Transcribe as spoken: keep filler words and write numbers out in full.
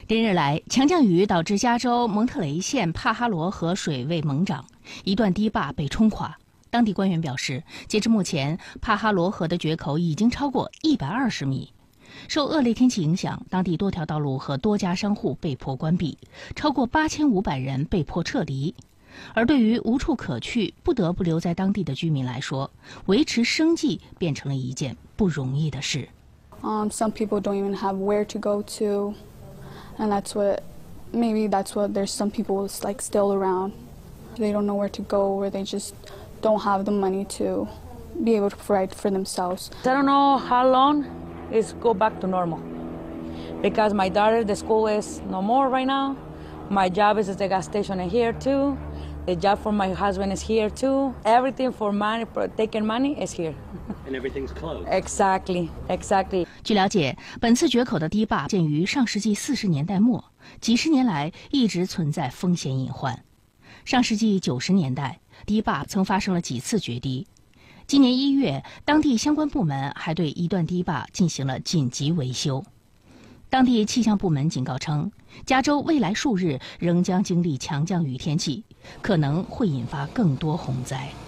连日来，强降雨导致加州蒙特雷县帕哈罗河水位猛涨，一段堤坝被冲垮。当地官员表示，截至目前，帕哈罗河的决口已经超过一百二十米。受恶劣天气影响，当地多条道路和多家商户被迫关闭，超过八千五百人被迫撤离。而对于无处可去、不得不留在当地的居民来说，维持生计变成了一件不容易的事。 Um, some people don't even have where to go to, and that's what, maybe that's what there's some people like still around. They don't know where to go, or they just don't have the money to be able to provide for themselves. I don't know how long it's go back to normal, because my daughter, the school is no more right now. My job is at the gas station here too. The job for my husband is here too. Everything for money, for taking money is here. And everything's closed. Exactly, exactly. 据了解，本次决口的堤坝建于上世纪四十年代末，几十年来一直存在风险隐患。上世纪九十年代，堤坝曾发生了几次决堤。今年一月，当地相关部门还对一段堤坝进行了紧急维修。当地气象部门警告称，加州未来数日仍将经历强降雨天气，可能会引发更多洪灾。